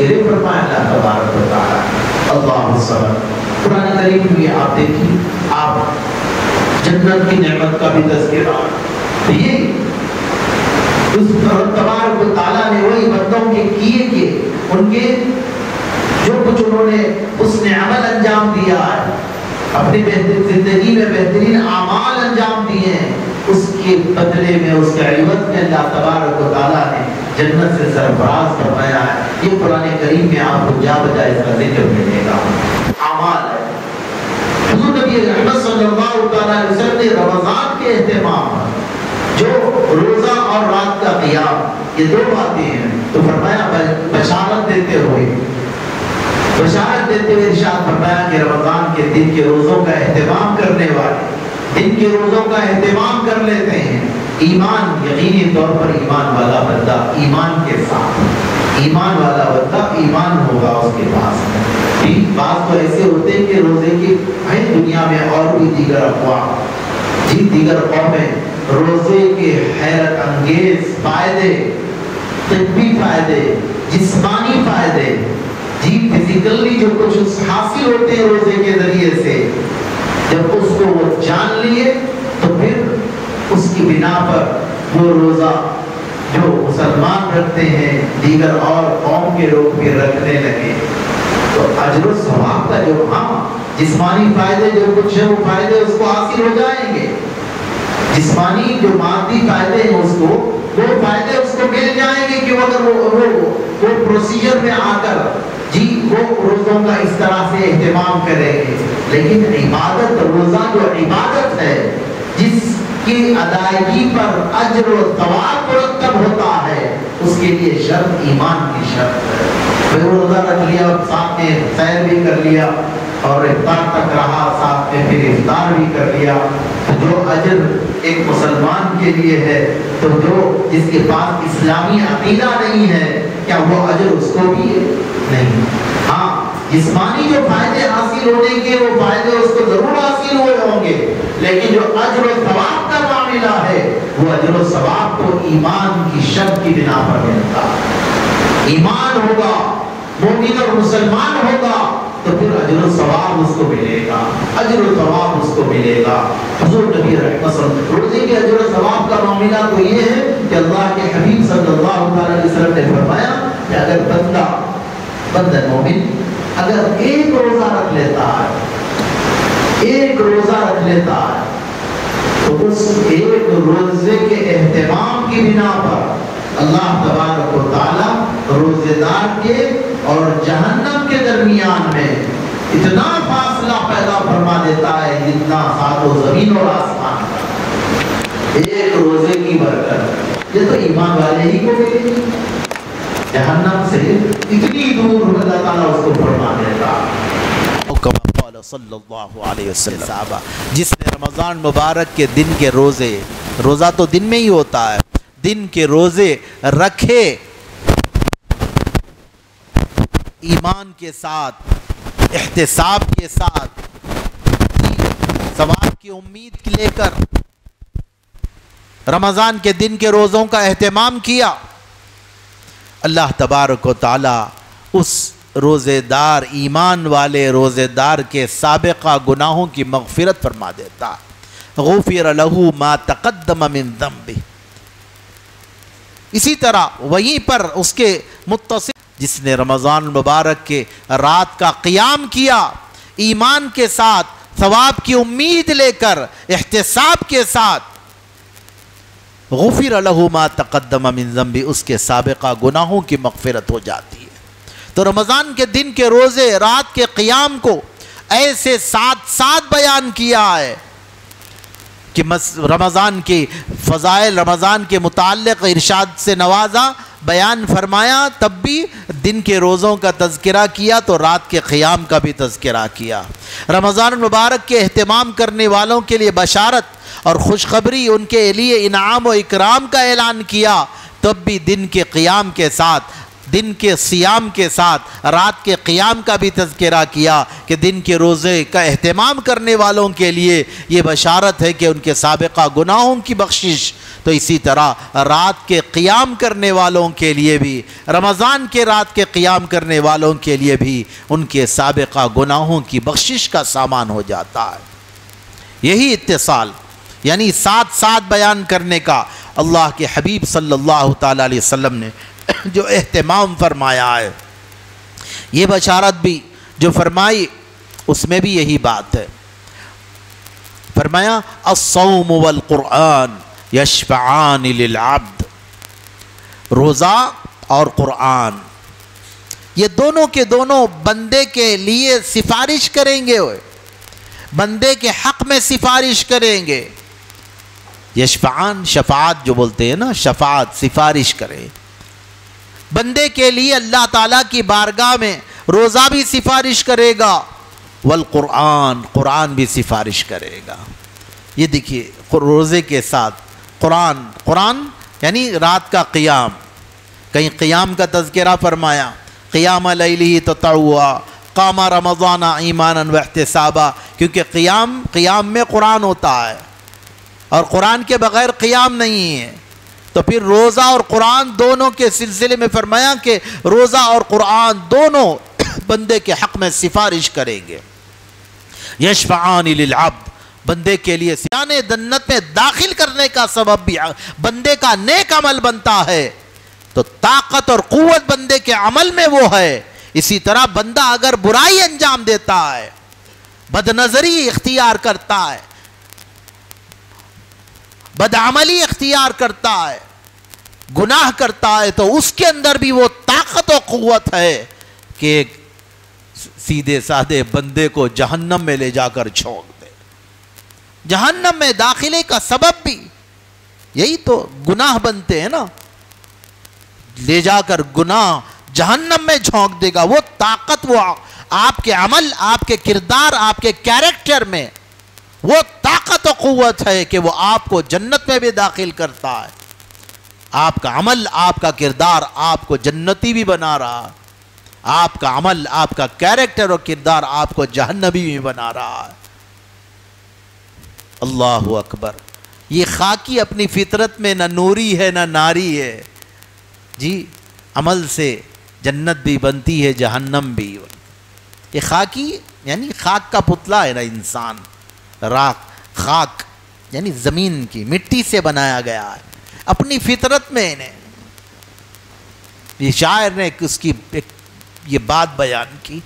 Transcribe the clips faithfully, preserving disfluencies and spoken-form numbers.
وغیرہ فرمایا اللہ تبارک و تعالیٰ۔ اللہ صبر قرآن کریم میں آپ دیکھیں، آپ جنت کی نعمت کا بھی تذکرہ یہ اس تبارک و تعالیٰ نے وہی بندوں کے کیے کہ ان کے جو کچھ انہوں نے حسن عمل انجام دیا ہے، اپنی زندگی میں بہترین اعمال انجام دیے ہیں، اس کے بدلے میں اس کے عوض میں اللہ تبارک و تعالیٰ نے جنت سے سرفراز فرمایا ہے۔ یہ قرآن کریم میں آپ کو جا بجا اس کا ذکر ملے گا، اعمال ہے۔ حضور نبی رحمت صلی اللہ علیہ وسلم نے رمضان کے اہتمام، جو روزہ اور رات کا قیام، یہ دو باتیں ہیں، تو فرمایا بشارت دیتے ہوئے بشارت دیتے ہوئے ارشاد فرمایا کہ رمضان کے دن کے روزوں کا اہتمام کرنے والے دن کے روزوں کا اہتمام کر لیتے ہیں، ایمان یقینی طور پر ایمان والا بندہ ایمان کے ساتھ ایمان والا بندہ ایمان ہوگا اس کے پاس۔ بعض تو ایسے ہوتے ہیں کہ روزے کی ہے دنیا میں اور بھی دیگر اقوام، جی دیگر قومیں روزے کے حیرت انگیز فائدے، طبی فائدے، جسمانی فائدے، جی فزیکلی جو کچھ حاصل ہوتے ہیں روزے کے ذریعے سے، جب اس کو وہ جان لیے تو پھر اس کی بنا پر وہ روزہ جو مسلمان رکھتے ہیں دیگر اور قوم کے لوگ بھی رکھنے لگے، تو اجر و ثواب کا جو ہاں جسمانی فائدے جو کچھ ہے وہ فائدے اس کو حاصل ہو جائیں گے، جسمانی جو مادی فائدے ہیں اس کو وہ فائدے اس کو مل جائیں گے کہ اگر وہ وہ وہ پروسیجر میں آ کر جی وہ روزوں کا اس طرح سے اہتمام کریں گے۔ لیکن عبادت، روزہ جو عبادت ہے جس کی ادائیگی پر اجر و ثواب مرتب ہوتا ہے، اس کے لیے شرط ایمان کی شرط ہے۔ پھر روزہ رکھ لیا اور ساتھ میں سیر بھی کر لیا اور افطار تک رہا، ساتھ میں پھر افطار بھی کر لیا، جو اجر ایک مسلمان کے لیے ہے، تو جو جس کے پاس اسلامی عقیدہ نہیں ہے کیا وہ اجر اس کو بھی ہے؟ نہیں۔ ہاں جسمانی جو فائدے حاصل ہونے کے وہ فائدے اس کو ضرور حاصل ہوئے ہوں گے، لیکن جو اجر و ثواب کا معاملہ ہے وہ اجر و ثواب کو ایمان کی شرط کی بنا پر ملتا ہے۔ ایمان ہوگا، مومن اور مسلمان ہوگا تو پھر اجر و ثواب اس کو ملے گا، اجر و ثواب اس کو ملے گا۔ حضور نبی رحمت صلی اللہ علیہ وسلم روزے کے اجر و ثواب کا معاملہ تو یہ ہے کہ اللہ کے حبیب صلی اللہ علیہ وسلم نے فرمایا کہ اگر بندہ بندہ مومن اگر ایک روزہ رکھ لیتا ہے ایک روزہ رکھ لیتا ہے تو اس ایک روزے کے اہتمام کی بنا پر اللہ تبارک و تعالی روزے دار کے اور جہنم کے درمیان میں اتنا فاصلہ پیدا فرما دیتا ہے جتنا سات و زمین اور آسمان کا، ایک روزے کی برکت۔ یہ تو ایمان والے ہی کو ملے گی، جہنم سے اتنی دور اللہ تعالیٰ اس کو فرما دیتا۔ صلی اللہ علیہ وسلم صحابہ جس نے رمضان مبارک کے دن کے روزے، روزہ تو دن میں ہی ہوتا ہے، دن کے روزے رکھے ایمان کے ساتھ، احتساب کے ساتھ، ثواب کی امید لے کر رمضان کے دن کے روزوں کا اہتمام کیا، اللہ تبارک و تعالی اس روزے دار، ایمان والے روزے دار کے سابقہ گناہوں کی مغفرت فرما دیتا۔ غفر لہ ما تقدم من ذنبہ۔ اسی طرح وہیں پر اس کے متصل جس نے رمضان مبارک کے رات کا قیام کیا ایمان کے ساتھ، ثواب کی امید لے کر، احتساب کے ساتھ، غفر لہ ما تقدم من ذنبہ، اس کے سابقہ گناہوں کی مغفرت ہو جاتی ہے۔ تو رمضان کے دن کے روزے، رات کے قیام کو ایسے ساتھ ساتھ بیان کیا ہے کہ رمضان کی فضائل، رمضان کے متعلق ارشاد سے نوازا، بیان فرمایا، تب بھی دن کے روزوں کا تذکرہ کیا تو رات کے قیام کا بھی تذکرہ کیا۔ رمضان المبارک کے اہتمام کرنے والوں کے لیے بشارت اور خوشخبری، ان کے لیے انعام و اکرام کا اعلان کیا، تب بھی دن کے قیام کے ساتھ، دن کے صیام کے ساتھ رات کے قیام کا بھی تذکرہ کیا کہ دن کے روزے کا اہتمام کرنے والوں کے لیے یہ بشارت ہے کہ ان کے سابقہ گناہوں کی بخشش تو اسی طرح رات کے قیام کرنے والوں کے لیے بھی، رمضان کے رات کے قیام کرنے والوں کے لیے بھی ان کے سابقہ گناہوں کی بخشش کا سامان ہو جاتا ہے۔ یہی اتصال، یعنی ساتھ ساتھ بیان کرنے کا اللہ کے حبیب صلی اللہ تعالیٰ علیہ وسلم نے جو اہتمام فرمایا ہے، یہ بشارت بھی جو فرمائی اس میں بھی یہی بات ہے۔ فرمایا الصوم والقرآن یشفعان للعبد، روزہ اور قرآن یہ دونوں کے دونوں بندے کے لیے سفارش کریں گے، بندے کے حق میں سفارش کریں گے۔ یشفعان شفاعت جو بولتے ہیں نا، شفاعت سفارش کرے بندے کے لیے، اللہ تعالیٰ کی بارگاہ میں روزہ بھی سفارش کرے گا، والقرآن قرآن بھی سفارش کرے گا۔ یہ دیکھیے روزے کے ساتھ قرآن، قرآن یعنی رات کا قیام، کہیں قیام کا تذکرہ فرمایا، قیام لیلہ تطوعا قام رمضان ایمانا واحتسابا، کیونکہ قیام قیام میں قرآن ہوتا ہے اور قرآن کے بغیر قیام نہیں ہے۔ تو پھر روزہ اور قرآن دونوں کے سلسلے میں فرمایا کہ روزہ اور قرآن دونوں بندے کے حق میں سفارش کریں گے۔ یشفعان للعبد، بندے کے لیے سیانے جنت میں داخل کرنے کا سبب بھی بندے کا نیک عمل بنتا ہے، تو طاقت اور قوت بندے کے عمل میں وہ ہے۔ اسی طرح بندہ اگر برائی انجام دیتا ہے، بد نظری اختیار کرتا ہے، بدعملی اختیار کرتا ہے، گناہ کرتا ہے، تو اس کے اندر بھی وہ طاقت و قوت ہے کہ سیدھے سادھے بندے کو جہنم میں لے جا کر چھونک دے۔ جہنم میں داخلے کا سبب بھی یہی تو گناہ بنتے ہیں نا، لے جا کر گناہ جہنم میں جھونک دے گا۔ وہ طاقت، وہ آپ کے عمل، آپ کے کردار، آپ کے کیریکٹر میں وہ طاقت و قوت ہے کہ وہ آپ کو جنت میں بھی داخل کرتا ہے۔ آپ کا عمل، آپ کا کردار آپ کو جنتی بھی بنا رہا ہے، آپ کا عمل، آپ کا کیریکٹر اور کردار آپ کو جہنمی بھی بنا رہا ہے۔ اللہ اکبر۔ یہ خاکی اپنی فطرت میں نہ نوری ہے نہ ناری ہے جی، عمل سے جنت بھی بنتی ہے، جہنم بھی۔ یہ خاکی یعنی خاک کا پتلا ہے نا انسان، راک خاک یعنی زمین کی مٹی سے بنایا گیا ہے اپنی فطرت میں انہیں۔ یہ شاعر نے اس کی ایک یہ بات بیان کی،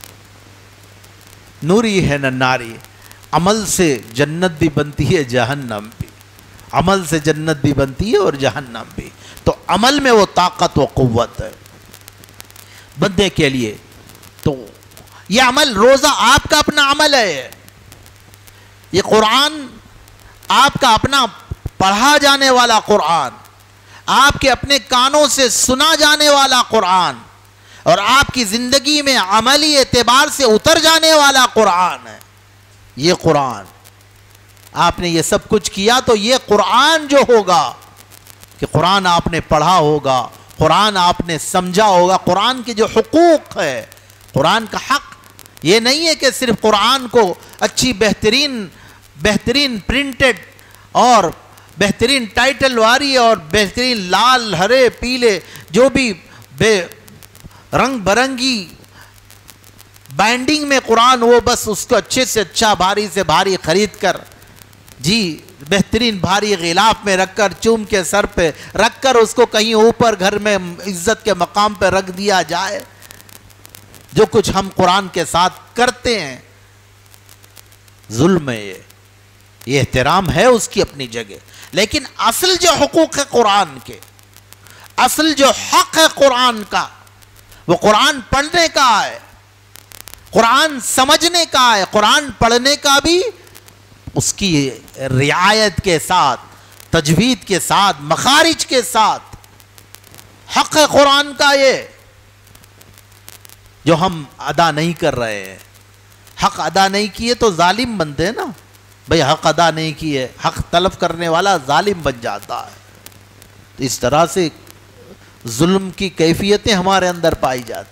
نوری ہے نہ ناری، عمل سے جنت بھی بنتی ہے جہنم بھی، عمل سے جنت بھی بنتی ہے اور جہنم بھی۔ تو عمل میں وہ طاقت و قوت ہے بندے کے لیے۔ تو یہ عمل، روزہ آپ کا اپنا عمل ہے، یہ قرآن آپ کا اپنا پڑھا جانے والا قرآن، آپ کے اپنے کانوں سے سنا جانے والا قرآن، اور آپ کی زندگی میں عملی اعتبار سے اتر جانے والا قرآن ہے یہ قرآن۔ آپ نے یہ سب کچھ کیا تو یہ قرآن جو ہوگا، کہ قرآن آپ نے پڑھا ہوگا، قرآن آپ نے سمجھا ہوگا، قرآن کے جو حقوق ہے، قرآن کا حق یہ نہیں ہے کہ صرف قرآن کو اچھی بہترین بہترین پرنٹڈ اور بہترین ٹائٹل واری اور بہترین لال ہرے پیلے جو بھی بے رنگ برنگی بائنڈنگ میں قرآن، وہ بس اس کو اچھے سے اچھا بھاری سے بھاری خرید کر جی بہترین بھاری غلاف میں رکھ کر چوم کے سر پہ رکھ کر اس کو کہیں اوپر گھر میں عزت کے مقام پہ رکھ دیا جائے۔ جو کچھ ہم قرآن کے ساتھ کرتے ہیں ظلم ہے، یہ یہ احترام ہے اس کی اپنی جگہ، لیکن اصل جو حقوق ہے قرآن کے، اصل جو حق ہے قرآن کا، وہ قرآن پڑھنے کا ہے، قرآن سمجھنے کا ہے، قرآن پڑھنے کا بھی اس کی رعایت کے ساتھ، تجوید کے ساتھ، مخارج کے ساتھ حق ہے قرآن کا، یہ جو ہم ادا نہیں کر رہے ہیں۔ حق ادا نہیں کیے تو ظالم بنتے ہیں نا بھئی، حق ادا نہیں کیے، حق طلب کرنے والا ظالم بن جاتا ہے۔ تو اس طرح سے ظلم کی کیفیتیں ہمارے اندر پائی جاتی۔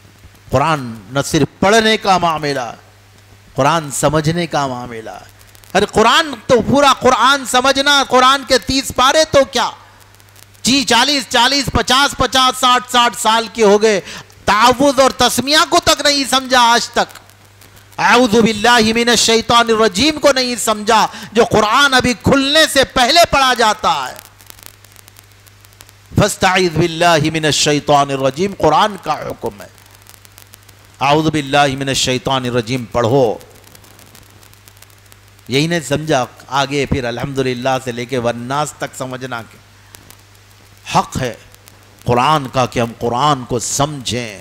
قرآن نہ صرف پڑھنے کا معاملہ ہے، قرآن سمجھنے کا معاملہ ہے۔ ارے قرآن تو پورا قرآن سمجھنا، قرآن کے تیس پارے تو کیا، جی چالیس چالیس پچاس پچاس ساٹھ ساٹھ سال کے ہو گئے، تعوذ اور تسمیہ کو تک نہیں سمجھا آج تک، اعوذ باللہ من الشیطان الرجیم کو نہیں سمجھا، جو قرآن ابھی کھلنے سے پہلے پڑھا جاتا ہے۔ فاستعذ باللہ من الشیطان الرجیم قرآن کا حکم ہے، اعوذ باللہ من الشیطان الرجیم پڑھو۔ یہی نہیں سمجھا، آگے پھر الحمدللہ سے لے کے والناس تک سمجھنا کہ حق ہے قرآن کا کہ ہم قرآن کو سمجھیں،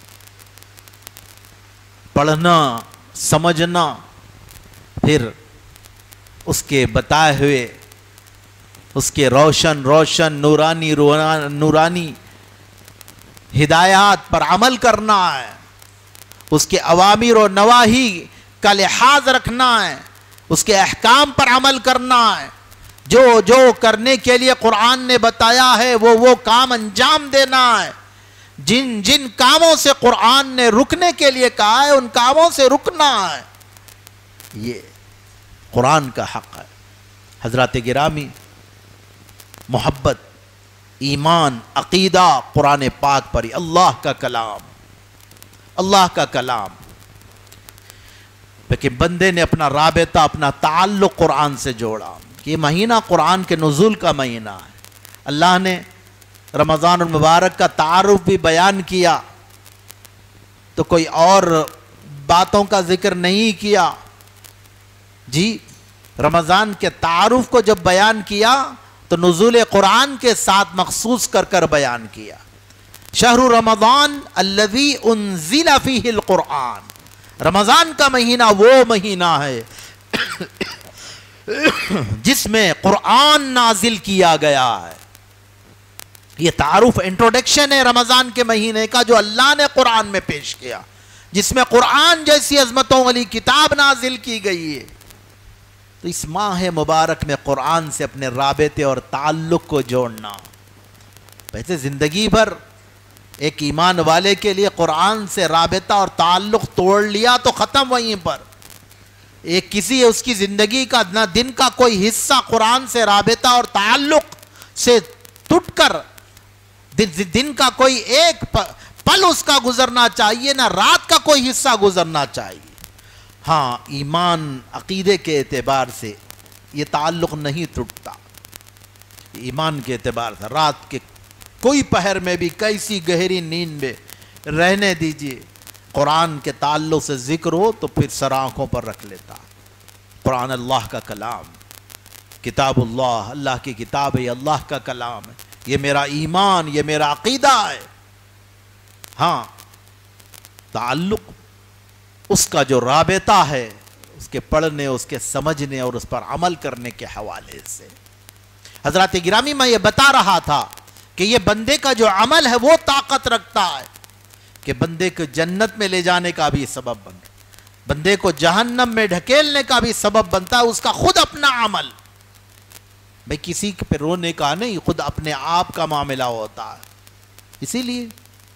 پڑھنا سمجھنا، پھر اس کے بتائے ہوئے اس کے روشن روشن نورانی نورانی ہدایات پر عمل کرنا ہے، اس کے اوامر و نواہی کا لحاظ رکھنا ہے، اس کے احکام پر عمل کرنا ہے، جو جو کرنے کے لیے قرآن نے بتایا ہے وہ وہ کام انجام دینا ہے، جن جن کاموں سے قرآن نے رکنے کے لیے کہا ہے ان کاموں سے رکنا ہے، یہ قرآن کا حق ہے۔ حضرات گرامی، محبت، ایمان، عقیدہ قرآن پاک پر، اللہ کا کلام، اللہ کا کلام، لیکن بندے نے اپنا رابطہ، اپنا تعلق قرآن سے جوڑا۔ یہ مہینہ قرآن کے نزول کا مہینہ ہے، اللہ نے رمضان المبارک کا تعارف بھی بیان کیا تو کوئی اور باتوں کا ذکر نہیں کیا، جی رمضان کے تعارف کو جب بیان کیا تو نزول قرآن کے ساتھ مخصوص کر کر بیان کیا۔ شہر رمضان الذی انزل فیہ القرآن، رمضان کا مہینہ وہ مہینہ ہے جس میں قرآن نازل کیا گیا ہے۔ یہ تعارف انٹروڈکشن ہے رمضان کے مہینے کا جو اللہ نے قرآن میں پیش کیا، جس میں قرآن جیسی عظمتوں والی کتاب نازل کی گئی ہے۔ تو اس ماہ مبارک میں قرآن سے اپنے رابطے اور تعلق کو جوڑنا، ویسے زندگی بھر ایک ایمان والے کے لیے قرآن سے رابطہ اور تعلق توڑ لیا تو ختم وہیں پر۔ ایک کسی اس کی زندگی کا نہ دن کا کوئی حصہ قرآن سے رابطہ اور تعلق سے ٹوٹ کر دن کا کوئی ایک پل اس کا گزرنا چاہیے، نہ رات کا کوئی حصہ گزرنا چاہیے۔ ہاں ایمان عقیدے کے اعتبار سے یہ تعلق نہیں ٹوٹتا، ایمان کے اعتبار سے رات کے کوئی پہر میں بھی کیسی گہری نیند میں رہنے دیجئے، قرآن کے تعلق سے ذکر ہو تو پھر سر آنکھوں پر رکھ لیتا۔ قرآن اللہ کا کلام، کتاب اللہ، اللہ کی کتاب ہے، اللہ کا کلام ہے، یہ میرا ایمان، یہ میرا عقیدہ ہے۔ ہاں تعلق اس کا جو رابطہ ہے اس کے پڑھنے، اس کے سمجھنے اور اس پر عمل کرنے کے حوالے سے۔ حضرات گرامی، میں یہ بتا رہا تھا کہ یہ بندے کا جو عمل ہے وہ طاقت رکھتا ہے کہ بندے کو جنت میں لے جانے کا بھی سبب بن رہا، بندے کو جہنم میں ڈھکیلنے کا بھی سبب بنتا ہے اس کا خود اپنا عمل۔ بھئی کسی پہ رونے کا نہیں، خود اپنے آپ کا معاملہ ہوتا ہے۔ اسی لیے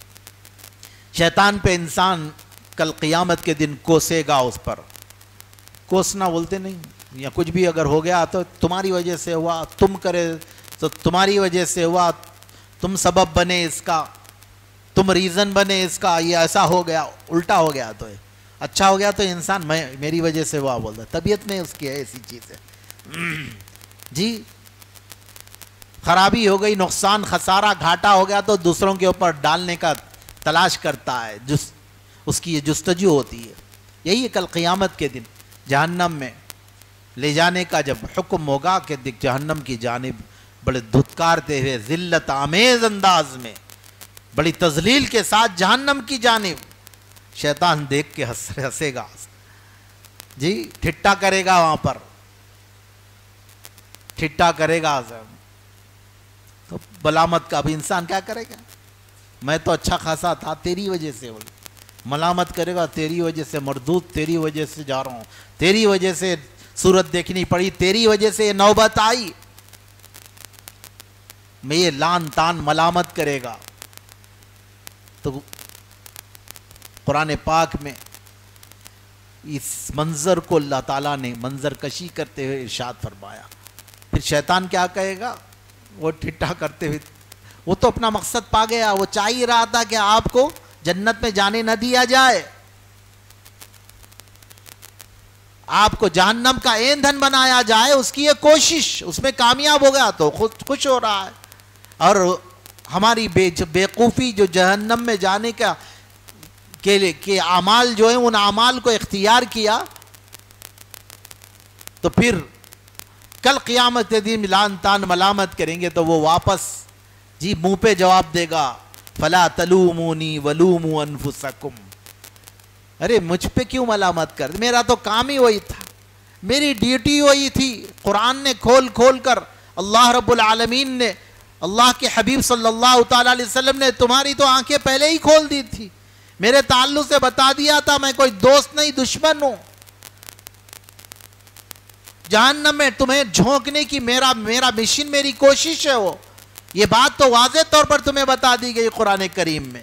شیطان پہ انسان کل قیامت کے دن کوسے گا، اس پر کوسنا بولتے نہیں، یا کچھ بھی اگر ہو گیا تو تمہاری وجہ سے ہوا، تم کرے تو تمہاری وجہ سے ہوا، تم سبب بنے اس کا، تم ریزن بنے اس کا، یہ ایسا ہو گیا، الٹا ہو گیا تو اچھا ہو گیا تو انسان میں میری وجہ سے ہوا بولتا، طبیعت میں اس کی ہے ایسی چیز ہے۔ جی خرابی ہو گئی، نقصان خسارہ گھاٹا ہو گیا تو دوسروں کے اوپر ڈالنے کا تلاش کرتا ہے، جس اس کی یہ جستجو ہوتی ہے۔ یہی کل قیامت کے دن جہنم میں لے جانے کا جب حکم ہوگا کہ جہنم کی جانب بڑے دھتکارتے ہوئے ذلت آمیز انداز میں بڑی تذلیل کے ساتھ جہنم کی جانب، شیطان دیکھ کے ہنسے گا، جی ٹھٹا کرے گا، وہاں پر ٹھٹا کرے گا، تو ملامت کا بھی انسان کیا کرے گا؟ میں تو اچھا خاصا تھا، تیری وجہ سے ہوگی، ملامت کرے گا، تیری وجہ سے مردود، تیری وجہ سے جا رہا ہوں، تیری وجہ سے صورت دیکھنی پڑی، تیری وجہ سے یہ نوبت آئی، میں یہ لان تان ملامت کرے گا۔ تو قرآن پاک میں اس منظر کو اللہ تعالیٰ نے منظر کشی کرتے ہوئے ارشاد فرمایا. پھر شیطان کیا کہے گا؟ وہ ٹھٹھا کرتے ہوئے، وہ تو اپنا مقصد پا گیا، وہ چاہ ہی رہا تھا کہ آپ کو جنت میں جانے نہ دیا جائے، آپ کو جہنم کا ایندھن بنایا جائے، اس کی یہ کوشش، اس میں کامیاب ہو گیا تو خود خوش ہو رہا ہے. اور ہماری بے بیوقوفی جو جہنم میں جانے کا کے لیے کہ اعمال جو ہیں ان اعمال کو اختیار کیا، تو پھر کل قیامت کے دن لان تان ملامت کریں گے تو وہ واپس جی منہ پہ جواب دے گا، فلا تلومونی ولوموا انفسکم. ارے مجھ پہ کیوں ملامت کر، میرا تو کام ہی وہی تھا، میری ڈیوٹی وہی تھی. قرآن نے کھول کھول کر اللہ رب العالمین نے، اللہ کے حبیب صلی اللہ تعالیٰ علیہ وسلم نے تمہاری تو آنکھیں پہلے ہی کھول دی تھی، میرے تعلق سے بتا دیا تھا میں کوئی دوست نہیں دشمن ہوں. جہنم میں تمہیں جھونکنے کی میرا میرا مشن، میری کوشش ہے وہ. یہ بات تو واضح طور پر تمہیں بتا دی گئی قرآن کریم میں.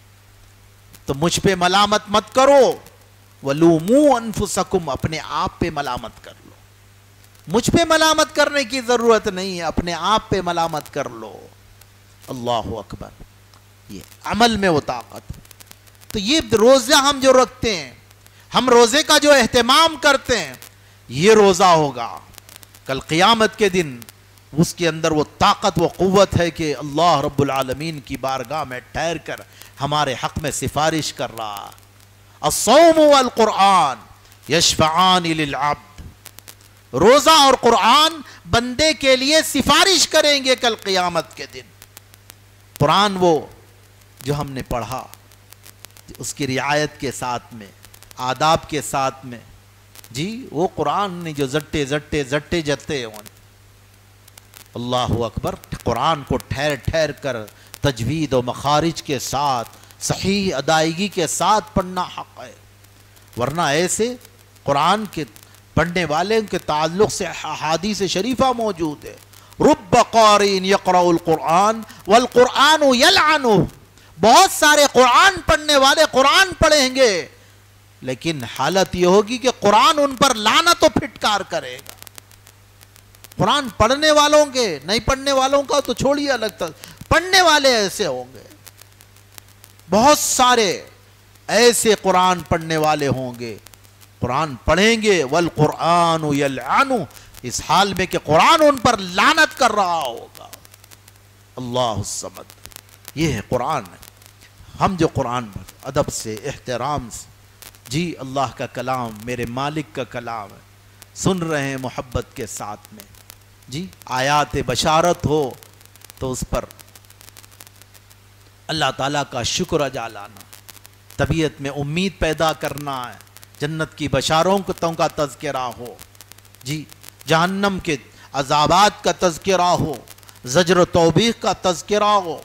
تو مجھ پہ ملامت مت کرو، وَلُومُوا أَنفُسَكُمْ، اپنے آپ پہ ملامت کر لو. مجھ پہ ملامت کرنے کی ضرورت نہیں ہے، اپنے آپ پہ ملامت کر لو. اللہ اکبر. یہ عمل میں وہ طاقت. تو یہ روزہ ہم جو رکھتے ہیں، ہم روزے کا جو اہتمام کرتے ہیں، یہ روزہ ہوگا کل قیامت کے دن اس کے اندر وہ طاقت و قوت ہے کہ اللہ رب العالمین کی بارگاہ میں ٹھہر کر ہمارے حق میں سفارش کر رہا. الصوم والقرآن یشفعان للعبد. روزہ اور قرآن بندے کے لیے سفارش کریں گے کل قیامت کے دن. قرآن وہ جو ہم نے پڑھا، اس کی رعایت کے ساتھ میں، آداب کے ساتھ میں، جی وہ قرآن نے جو زٹے زٹے زٹے جتے ہیں، اللہ اکبر. قرآن کو ٹھہر ٹھہر کر تجوید و مخارج کے ساتھ صحیح ادائیگی کے ساتھ پڑھنا حق ہے. ورنہ ایسے قرآن کے پڑھنے والے کے تعلق سے احادیث شریفہ موجود ہے، رب قارئ یقرأ القرآن والقرآن یلعنہ. بہت سارے قرآن پڑھنے والے قرآن پڑھیں گے، لیکن حالت یہ ہوگی کہ قرآن ان پر لعنت و پھٹکار کرے گا. قرآن پڑھنے والوں کے، نہیں پڑھنے والوں کا تو چھوڑیے الگ تھا، پڑھنے والے ایسے ہوں گے. بہت سارے ایسے قرآن پڑھنے والے ہوں گے، قرآن پڑھیں گے والقرآن یلعنہ، اس حال میں کہ قرآن ان پر لعنت کر رہا ہوگا. اللہ الصمد. یہ ہے قرآن. ہم جو قرآن ادب سے، احترام سے، جی اللہ کا کلام، میرے مالک کا کلام ہے، سن رہے ہیں محبت کے ساتھ میں، جی آیات بشارت ہو تو اس پر اللہ تعالیٰ کا شکر ادا لانا، طبیعت میں امید پیدا کرنا ہے، جنت کی بشارتوں کا تذکرہ ہو، جی جہنم کے عذابات کا تذکرہ ہو، زجر و توبیخ کا تذکرہ ہو،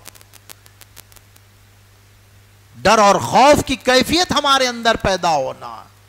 ڈر اور خوف کی کیفیت ہمارے اندر پیدا ہونا.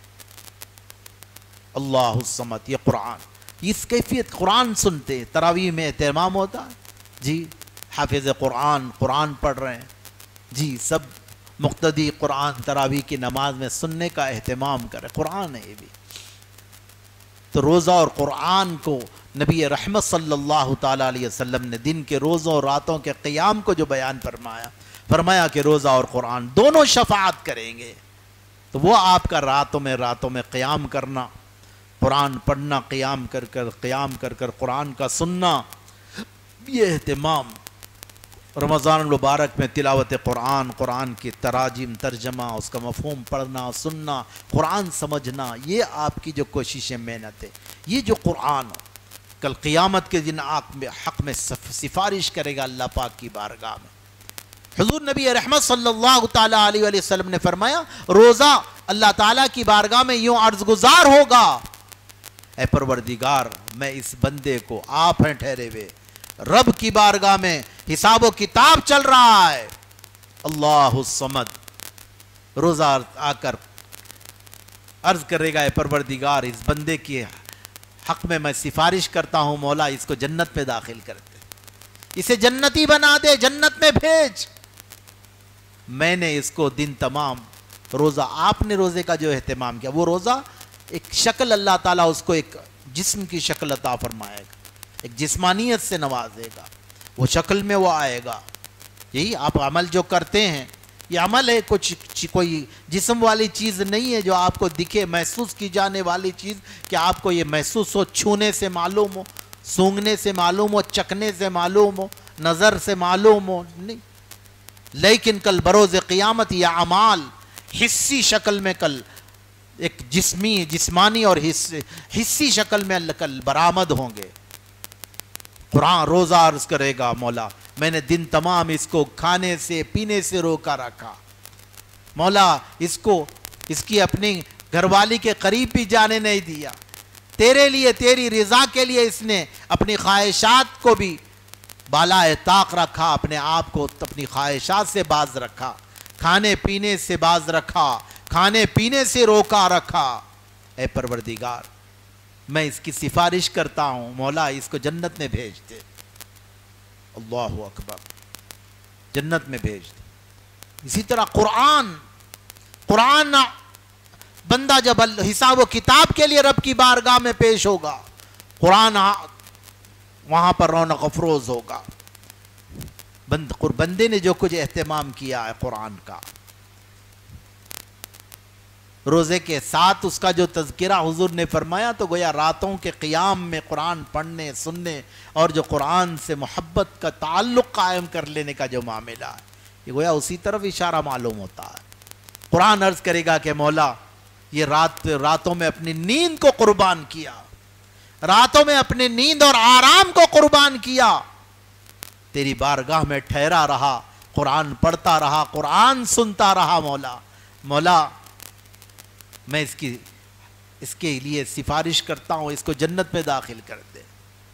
اللہ الصمد. یہ قرآن، اس کیفیت قرآن سنتے، تراویح میں اہتمام ہوتا ہے، جی حافظ قرآن قرآن پڑھ رہے ہیں، جی سب مقتدی قرآن تراویح کی نماز میں سننے کا اہتمام کرے. قرآن ہے یہ بھی. تو روزہ اور قرآن کو نبی رحمت صلی اللہ تعالیٰ علیہ وسلم نے دن کے روزوں اور راتوں کے قیام کو جو بیان فرمایا، فرمایا کہ روزہ اور قرآن دونوں شفاعت کریں گے. تو وہ آپ کا راتوں میں راتوں میں قیام کرنا، قرآن پڑھنا، قیام کر کر قیام کر کر قرآن کا سننا، یہ اہتمام. رمضان المبارک میں تلاوت قرآن، قرآن کی تراجم، ترجمہ، اس کا مفہوم پڑھنا، سننا، قرآن سمجھنا، یہ آپ کی جو کوششیں، محنت ہے. یہ جو قرآن کل قیامت کے دن آپ میں حق میں سفارش کرے گا اللہ پاک کی بارگاہ میں. حضور نبی رحمت صلی اللہ تعالیٰ علیہ وآلہ وسلم نے فرمایا، روزہ اللہ تعالیٰ کی بارگاہ میں یوں عرض گزار ہوگا، اے پروردگار میں اس بندے کو، آپ ہیں ٹھہرے ہوئے، رب کی بارگاہ میں حساب و کتاب چل رہا ہے. اللہ الصمد. روزہ آ کر عرض کرے گا، اے پروردگار اس بندے کے حق میں میں سفارش کرتا ہوں، مولا اس کو جنت میں داخل کر دے، اسے جنتی بنا دے، جنت میں بھیج. میں نے اس کو دن تمام روزہ، آپ نے روزے کا جو اہتمام کیا، وہ روزہ ایک شکل اللہ تعالیٰ اس کو ایک جسم کی شکل عطا فرمائے گا، ایک جسمانیت سے نوازے گا، وہ شکل میں وہ آئے گا. یہی آپ عمل جو کرتے ہیں یہ عمل ہے، کچھ کوئی جسم والی چیز نہیں ہے جو آپ کو دکھے، محسوس کی جانے والی چیز کہ آپ کو یہ محسوس ہو، چھونے سے معلوم ہو، سونگنے سے معلوم ہو، چکھنے سے معلوم ہو، نظر سے معلوم ہو، نہیں. لیکن کل بروز قیامت یہ اعمال حسی شکل میں کل ایک جسمی جسمانی اور حسی شکل میں کل برآمد ہوں گے. قرآن روزہ عرض کرے گا مولا میں نے دن تمام اس کو کھانے سے پینے سے روکا رکھا، مولا اس کو اس کی اپنی گھر والی کے قریب بھی جانے نہیں دیا، تیرے لیے تیری رضا کے لیے اس نے اپنی خواہشات کو بھی بالائے طاق رکھا، اپنے آپ کو اپنی خواہشات سے باز رکھا، کھانے پینے سے باز رکھا، کھانے پینے سے روکا رکھا. اے پروردگار میں اس کی سفارش کرتا ہوں، مولا اس کو جنت میں بھیج دے. اللہ اکبر، جنت میں بھیج دے. اسی طرح قرآن قرآن بندہ جب حساب و کتاب کے لیے رب کی بارگاہ میں پیش ہوگا، قرآن وہاں پر رونق افروز ہوگا. بند بندے نے جو کچھ اہتمام کیا ہے قرآن کا، روزے کے ساتھ اس کا جو تذکرہ حضور نے فرمایا تو گویا راتوں کے قیام میں قرآن پڑھنے سننے اور جو قرآن سے محبت کا تعلق قائم کر لینے کا جو معاملہ ہے یہ گویا اسی طرف اشارہ معلوم ہوتا ہے. قرآن عرض کرے گا کہ مولا یہ رات راتوں میں اپنی نیند کو قربان کیا، راتوں میں اپنی نیند اور آرام کو قربان کیا، تیری بارگاہ میں ٹھہرا رہا، قرآن پڑھتا رہا، قرآن سنتا رہا. مولا مولا میں اس کی اس کے لیے سفارش کرتا ہوں، اس کو جنت میں داخل کر دے.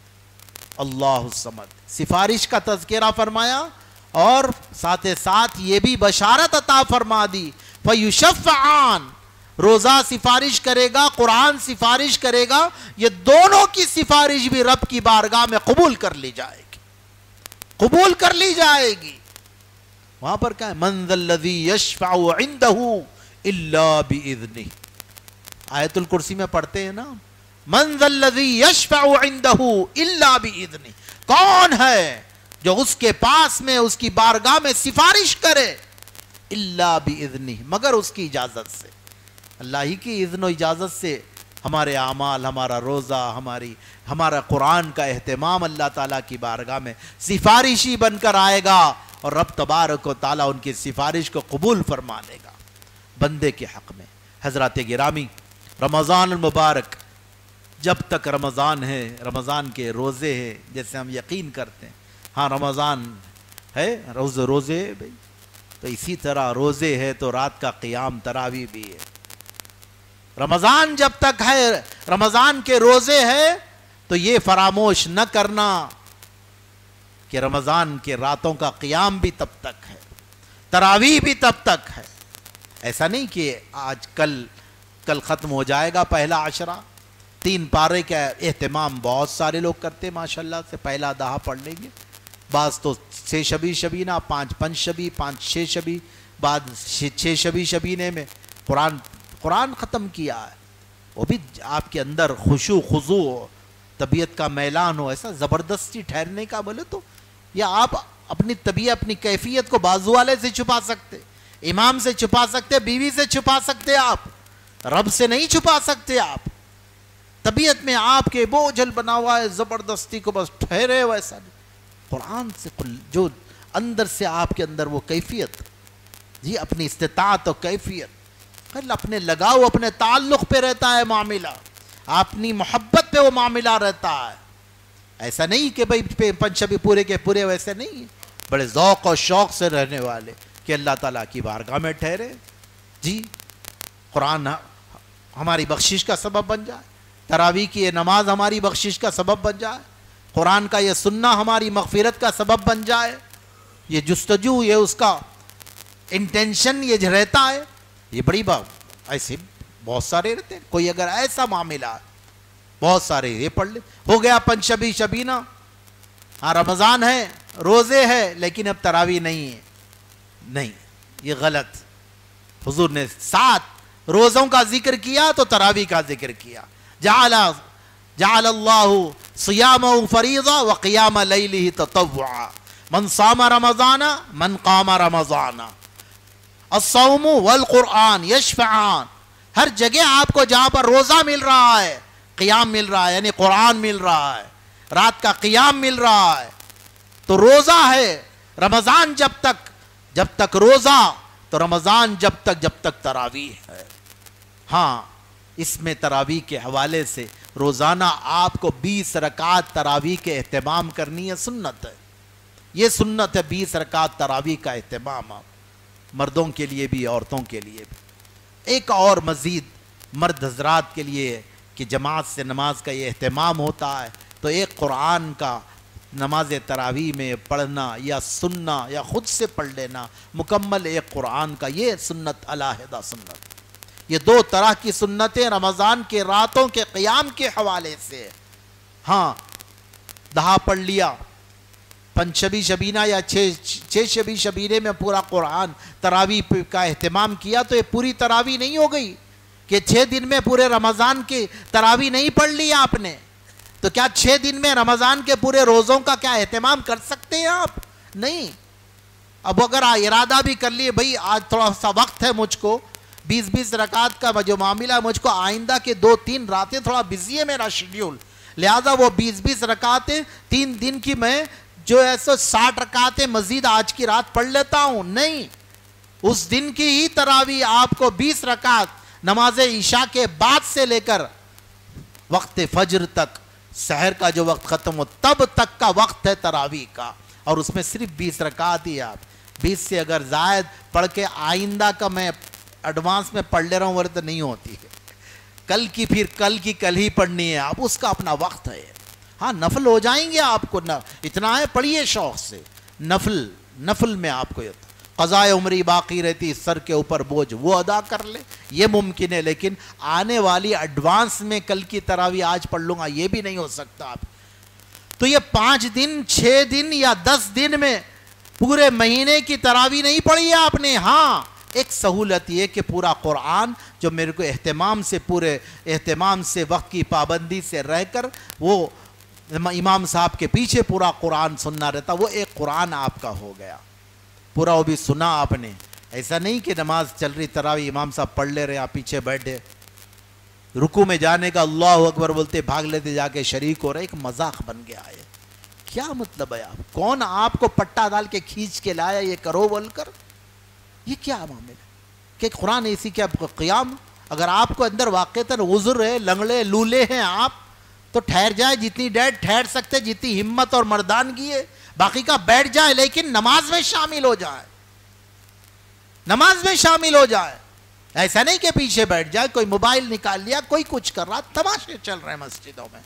اللہ الصمد سفارش کا تذکرہ فرمایا اور ساتھ ساتھ یہ بھی بشارت عطا فرما دی فیشفعان، روزہ سفارش کرے گا، قرآن سفارش کرے گا، یہ دونوں کی سفارش بھی رب کی بارگاہ میں قبول کر لی جائے گی، قبول کر لی جائے گی. وہاں پر کیا ہے؟ من ذا الذی یشفع عندہ الا باذنہ. آیت الکرسی میں پڑھتے ہیں نا، من ذا الذی یشفع عندہ الا باذنہ، کون ہے جو اس کے پاس میں اس کی بارگاہ میں سفارش کرے الا باذنہ، مگر اس کی اجازت سے. اللہ ہی کی اذن و اجازت سے ہمارے اعمال، ہمارا روزہ، ہماری ہمارا قرآن کا اہتمام اللہ تعالیٰ کی بارگاہ میں سفارشی بن کر آئے گا اور رب تبارک و تعالیٰ ان کی سفارش کو قبول فرما لے گا بندے کے حق میں. حضرات گرامی، رمضان المبارک جب تک رمضان ہے، رمضان کے روزے ہیں جیسے ہم یقین کرتے ہیں، ہاں رمضان ہے، روز روزے ہے بھائی، تو اسی طرح روزے ہے تو رات کا قیام تراویح بھی ہے. رمضان جب تک ہے، رمضان کے روزے ہے تو یہ فراموش نہ کرنا کہ رمضان کے راتوں کا قیام بھی تب تک ہے، تراویح بھی تب تک ہے. ایسا نہیں کہ آج کل کل ختم ہو جائے گا پہلا عشرہ. تین پارے کا اہتمام بہت سارے لوگ کرتے ہیں ماشاءاللہ سے، پہلا دہا پڑھ لیں گے، بعض تو چھ شبی شبینہ، پانچ پنج شبی، پانچ چھ شبی، بعد چھ شبی شبینے میں قرآن قرآن ختم کیا ہے. وہ بھی آپ کے اندر خشوع خضوع ہو، طبیعت کا میلان ہو، ایسا زبردستی ٹھہرنے کا بولے تو یا آپ اپنی طبیعت اپنی کیفیت کو بازو والے سے چھپا سکتے، امام سے چھپا سکتے، بیوی سے چھپا سکتے، آپ رب سے نہیں چھپا سکتے. آپ طبیعت میں آپ کے بوجھل بنا ہوا ہے، زبردستی کو بس ٹھہرے ویسا نہیں. قرآن سے جو اندر سے آپ کے اندر وہ کیفیت، جی اپنی استطاعت و کیفیت، اپنے لگاؤ اپنے تعلق پہ رہتا ہے معاملہ، اپنی محبت پہ وہ معاملہ رہتا ہے. ایسا نہیں کہ بھائی پنچبی پورے کے پورے ویسے نہیں، بڑے ذوق اور شوق سے رہنے والے کہ اللہ تعالیٰ کی بارگاہ میں ٹھہرے. جی قرآن ہماری بخشش کا سبب بن جائے، تراویح کی یہ نماز ہماری بخشش کا سبب بن جائے، قرآن کا یہ سننا ہماری مغفرت کا سبب بن جائے. یہ جستجو، یہ اس کا انٹینشن یہ رہتا ہے. یہ بڑی بات، ایسے بہت سارے رہتے ہیں. کوئی اگر ایسا معاملہ ہے، بہت سارے یہ پڑھ لے، ہو گیا پنچبی شبینہ، ہاں رمضان ہے، روزے ہے، لیکن اب تراویح نہیں ہے. نہیں، یہ غلط. حضور نے سات روزوں کا ذکر کیا تو تراویح کا ذکر کیا. جعل جعل اللہ صیامہ فریضہ وقیام لیلہ تطوعا من صام رمضان من قام رمضان الصوم والقرآن یشفعان. ہر جگہ آپ کو جہاں پر روزہ مل رہا ہے، قیام مل رہا ہے، یعنی قرآن مل رہا ہے، رات کا قیام مل رہا ہے، تو روزہ ہے. رمضان جب تک جب تک روزہ تو رمضان جب تک جب تک تراویح ہے. ہاں اس میں تراویح کے حوالے سے روزانہ آپ کو بیس رکعت تراویح کے اہتمام کرنی ہے، سنت ہے. یہ سنت ہے بیس رکعت تراویح کا اہتمام، مردوں کے لیے بھی عورتوں کے لیے بھی. ایک اور مزید مرد حضرات کے لیے کہ جماعت سے نماز کا یہ اہتمام ہوتا ہے، تو ایک قرآن کا نماز تراویح میں پڑھنا یا سننا یا خود سے پڑھ لینا مکمل ایک قرآن کا، یہ سنت علیحدہ سنت. یہ دو طرح کی سنتیں رمضان کے راتوں کے قیام کے حوالے سے. ہاں دہا پڑھ لیا، پنج شبی شبینہ یا چھ چھ شبی شبینے میں پورا قرآن تراویح کا اہتمام کیا تو یہ پوری تراویح نہیں ہو گئی کہ چھ دن میں پورے رمضان کی تراویح نہیں پڑھ لی آپ نے. تو کیا چھ دن میں رمضان کے پورے روزوں کا کیا اہتمام کر سکتے ہیں آپ؟ نہیں. اب اگر ارادہ بھی کر لیے بھئی آج تھوڑا سا وقت ہے مجھ کو، بیس بیس رکعت کا جو معاملہ ہے، مجھ کو آئندہ کے دو تین راتیں تھوڑا بزی ہے میرا شیڈیول، لہذا وہ بیس بیس رکعتیں تین دن کی میں جو ایسے ساٹھ رکعتیں مزید آج کی رات پڑھ لیتا ہوں. نہیں، اس دن کی ہی تراویح آپ کو بیس رکعت نماز عشاء کے بعد سے لے کر وقت فجر تک، سحر کا جو وقت ختم ہو تب تک کا وقت ہے تراویح کا، اور اس میں صرف بیس رکعت ہی. آپ بیس سے اگر زائد پڑھ کے آئندہ کا میں ایڈوانس میں پڑھ لے رہا ہوں ورنہ تو نہیں ہوتی ہے. کل کی پھر کل کی کل ہی پڑھنی ہے، اب اس کا اپنا وقت ہے. ہاں نفل ہو جائیں گے آپ کو، اتنا ہے پڑھیے شوق سے. نفل نفل میں آپ کو قضاء عمری باقی رہتی، سر کے اوپر بوجھ وہ ادا کر لے، یہ ممکن ہے. لیکن آنے والی ایڈوانس میں کل کی تراویح آج پڑھ لوں گا، یہ بھی نہیں ہو سکتا. آپ تو یہ پانچ دن چھ دن یا دس دن میں پورے مہینے کی تراویح نہیں پڑھی آپ نے. ہاں ایک سہولت یہ کہ پورا قرآن جو میرے کو اہتمام سے پورے اہتمام سے وقت کی پابندی سے رہ کر وہ امام صاحب کے پیچھے پورا قرآن سننا رہتا، وہ ایک قرآن آپ کا ہو گیا پورا، وہ بھی سنا آپ نے. ایسا نہیں کہ نماز چل رہی تراویح امام صاحب پڑھ لے رہے آپ پیچھے بیٹھے، رکوع میں جانے کا اللہ اکبر بولتے بھاگ لیتے جا کے شریک ہو رہے. ایک مذاق بن گیا ہے. کیا مطلب ہے؟ آپ کون آپ کو پٹا ڈال کے کھینچ کے لایا یہ کرو بول کر؟ یہ کیا معاملہ کہ قرآن ایسی کیا قیام؟ اگر آپ کو اندر واقعتاً عذر ہے، لنگڑے لولے ہیں آپ تو ٹھہر جائے، جتنی ڈیٹ ٹھہر سکتے، جتنی ہمت اور مردانگی ہے باقی کا بیٹھ جائے، لیکن نماز میں شامل ہو جائے، نماز میں شامل ہو جائے. ایسا نہیں کہ پیچھے بیٹھ جائے، کوئی موبائل نکال لیا، کوئی کچھ کر رہا، تماشے چل رہے ہیں مسجدوں میں.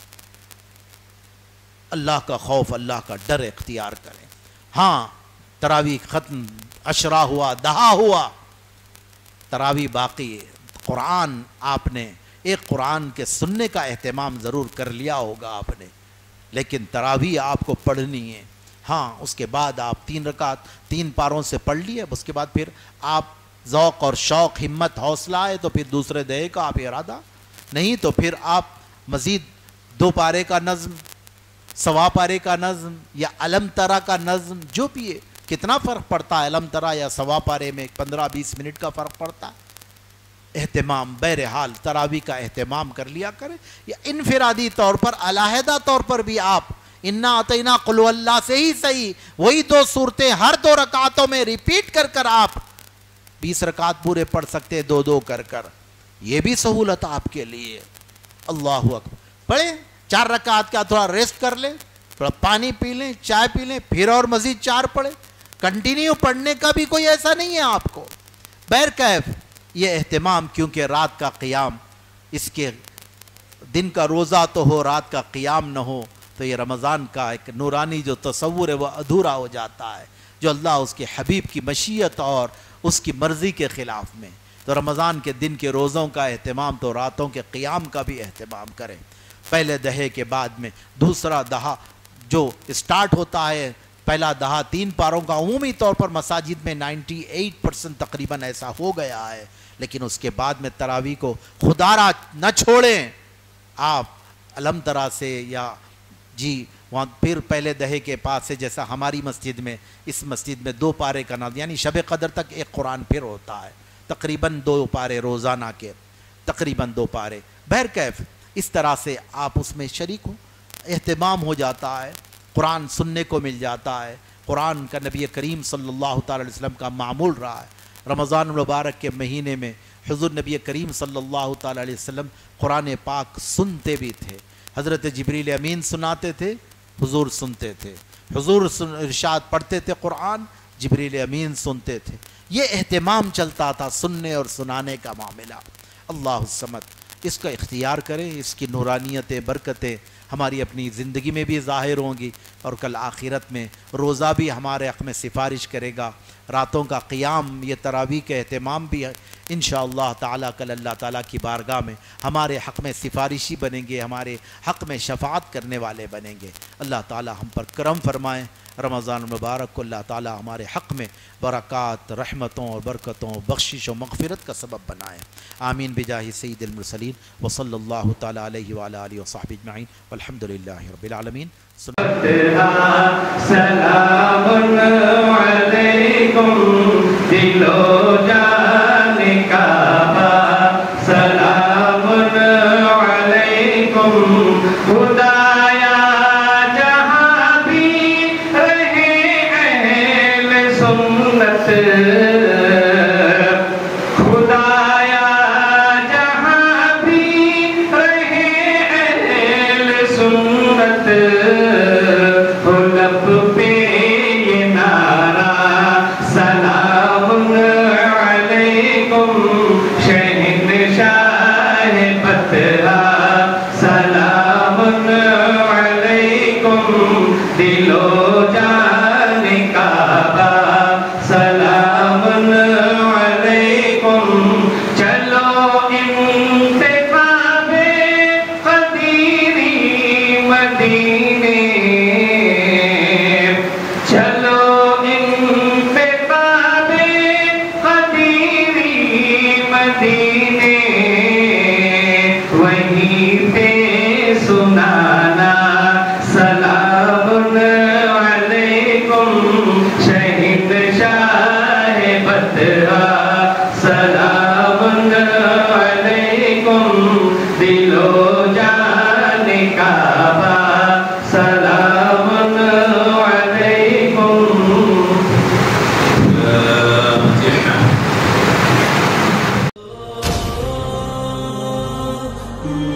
اللہ کا خوف، اللہ کا ڈر اختیار کریں. ہاں تراویح ختم، عشرہ ہوا، دہا ہوا، تراویح باقی ہے. قرآن آپ نے ایک قرآن کے سننے کا اہتمام ضرور کر لیا ہوگا آپ نے، لیکن تراویح آپ کو پڑھنی ہے. ہاں اس کے بعد آپ تین رکعت تین پاروں سے پڑھ لیے، اس کے بعد پھر آپ ذوق اور شوق، ہمت، حوصلہ ہے تو پھر دوسرے دہے کا آپ ارادہ، نہیں تو پھر آپ مزید دو پارے کا نظم، سوا پارے کا نظم یا علم ترا کا نظم، جو بھی ہے. کتنا فرق پڑتا ہے علم ترا یا سوا پارے میں؟ پندرہ بیس منٹ کا فرق پڑتا ہے. اہتمام بہرحال تراویح کا اہتمام کر لیا کریں، یا انفرادی طور پر علیحدہ طور پر بھی آپ انا اعطینا قل هو اللہ سے ہی صحیح وہی دو صورتیں ہر دو رکعتوں میں ریپیٹ کر کر آپ بیس رکعت پورے پڑھ سکتے، دو دو کر کر. یہ بھی سہولت آپ کے لیے. اللہ اکبر. پڑھیں چار رکعت کا، تھوڑا ریسٹ کر لیں، تھوڑا پانی پی لیں، چائے پی لیں، پھر اور مزید چار پڑھیں. کنٹینیو پڑھنے کا بھی کوئی ایسا نہیں ہے آپ کو. بہرکیف یہ اہتمام، کیونکہ رات کا قیام، اس کے دن کا روزہ تو ہو، رات کا قیام نہ ہو تو یہ رمضان کا ایک نورانی جو تصور ہے وہ ادھورا ہو جاتا ہے، جو اللہ اس کے حبیب کی مشیت اور اس کی مرضی کے خلاف میں. تو رمضان کے دن کے روزوں کا اہتمام تو راتوں کے قیام کا بھی اہتمام کریں. پہلے دہے کے بعد میں دوسرا دہا جو اسٹارٹ ہوتا ہے، پہلا دہا تین پاروں کا عمومی طور پر مساجد میں نائنٹی ایٹ پرسنٹ تقریباً ایسا ہو گیا ہے. لیکن اس کے بعد میں تراویح کو خدا را نہ چھوڑیں. آپ علم ترا سے یا جی وہاں پھر پہلے دہے کے پاس سے جیسا ہماری مسجد میں اس مسجد میں دو پارے کا نام یعنی شب قدر تک ایک قرآن پھر ہوتا ہے تقریباً دو پارے روزانہ کے تقریباً دو پارے بہرکیف اس طرح سے آپ اس میں شریک ہو اہتمام ہو جاتا ہے قرآن سننے کو مل جاتا ہے. قرآن کا نبی کریم صلی اللہ تعالی علیہ وسلم کا معمول رہا ہے. رمضان المبارک کے مہینے میں حضور نبی کریم صلی اللہ تعالی علیہ وسلم قرآن پاک سنتے بھی تھے. حضرت جبریل امین سناتے تھے حضور سنتے تھے. حضور ارشاد پڑھتے تھے قرآن جبریل امین سنتے تھے. یہ اہتمام چلتا تھا سننے اور سنانے کا معاملہ. اللہ الصمد اس کا اختیار کریں. اس کی نورانیتیں برکتیں ہماری اپنی زندگی میں بھی ظاہر ہوں گی اور کل آخرت میں روزہ بھی ہمارے حق میں سفارش کرے گا. راتوں کا قیام یہ تراویح کے اہتمام بھی انشاءاللہ تعالیٰ کل اللہ تعالیٰ کی بارگاہ میں ہمارے حق میں سفارشی بنیں گے ہمارے حق میں شفاعت کرنے والے بنیں گے. اللہ تعالیٰ ہم پر کرم فرمائیں. رمضان المبارک کو اللہ تعالیٰ ہمارے حق میں برکات رحمتوں اور برکتوں بخشش و مغفرت کا سبب بنائیں. آمین بجاہ سید المرسلین وصلی اللہ تعالیٰ علیہ وعلی آلہ وصحبہ اجمعین والحمد للہ رب العالمین. سلام علیکم دل و جان کعبہ سلام علیکم خدایا جہاں بھی رہے اہل سنت خدایا جہاں بھی رہے اہل سنت لب پہ یہ نعرہ سلام علیکم شہنشاہ بطحہ سلام علیکم دل و جان کعبہ سلام علیکم چلو انتخاب قدیری مدینے چلو انتخاب قدیری مدینے وہیں پہ سنانا سلام علیکم شہید شاہ بطحہ سلام علیکم دل و جان کعبہ سلام علیکم. فاتحہ.